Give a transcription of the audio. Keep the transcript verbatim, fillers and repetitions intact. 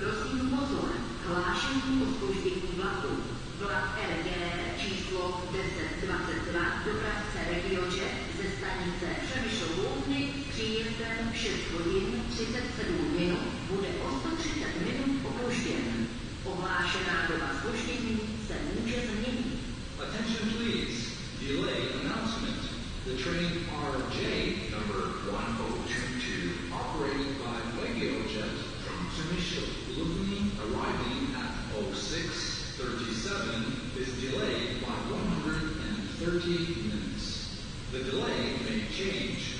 Prosím pozor, hlášení o zpoždění vlaku. Vlak R G číslo deset dvacet dva do Pražské RegioJet ze stanice Přemysl-Loupny příjezdem šest hodin třicet sedm minut bude o sto třicet minut opožděn. Ohlášená doba zpoždění se může změnit. Attention please. Delay announcement. The train R J number one oh two two operated by RegioJet from Przemysl-Loupny arriving at oh six thirty-seven is delayed by one hundred thirty minutes. The delay may change